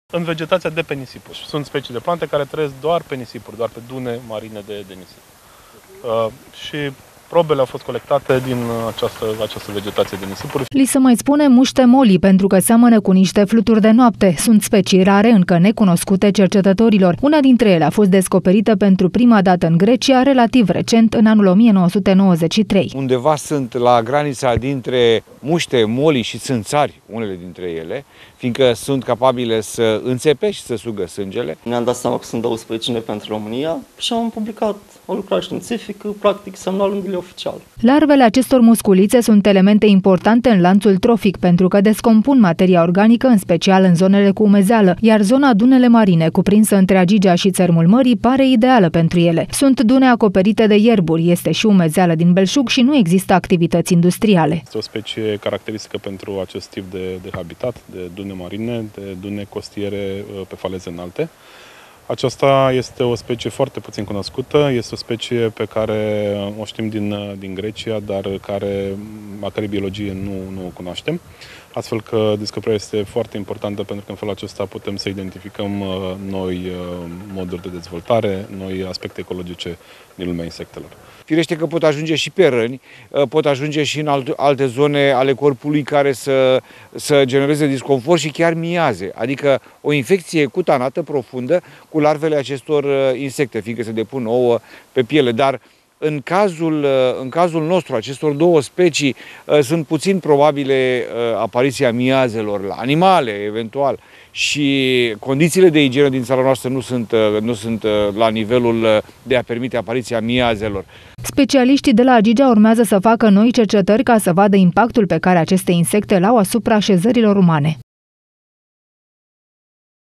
în vegetația de pe nisipuri. Sunt specii de plante care trăiesc doar pe nisipuri, doar pe dune marine de nisip. Și probele au fost colectate din această vegetație de nisipuri. Li se mai spune muște moli pentru că seamănă cu niște fluturi de noapte. Sunt specii rare, încă necunoscute cercetătorilor. Una dintre ele a fost descoperită pentru prima dată în Grecia, relativ recent, în anul 1993. Undeva sunt la granița dintre muște, moli și țânțari, unele dintre ele, fiindcă sunt capabile să înțepe și să sugă sângele. Ne-am dat seama că sunt 12 pentru România și am publicat o lucrare științifică, practic semnalându-le oficial. Larvele acestor musculițe sunt elemente importante în lanțul trofic pentru că descompun materia organică, în special în zonele cu umezeală, iar zona Dunele Marine, cuprinsă între Agigea și țărmul mării, pare ideală pentru ele. Sunt dune acoperite de ierburi, este și umezeală din belșug și nu există activități industriale. Este o specie caracteristică pentru acest tip de habitat, de dune marine, de dune costiere pe faleze înalte. Aceasta este o specie foarte puțin cunoscută, este o specie pe care o știm din Grecia, dar a cărei biologie nu o cunoaștem. Astfel că descoperirea este foarte importantă pentru că în felul acesta putem să identificăm noi moduri de dezvoltare, noi aspecte ecologice din lumea insectelor. Firește că pot ajunge și pe răni, pot ajunge și în alte zone ale corpului care să genereze disconfort și chiar miaze, adică o infecție cutanată profundă cu larvele acestor insecte, fiindcă se depun ouă pe piele. Dar în cazul nostru, acestor două specii, sunt puțin probabile apariția miazelor la animale, eventual, și condițiile de igienă din țara noastră nu sunt la nivelul de a permite apariția miazelor. Specialiștii de la Agigea urmează să facă noi cercetări ca să vadă impactul pe care aceste insecte l-au asupra așezărilor umane.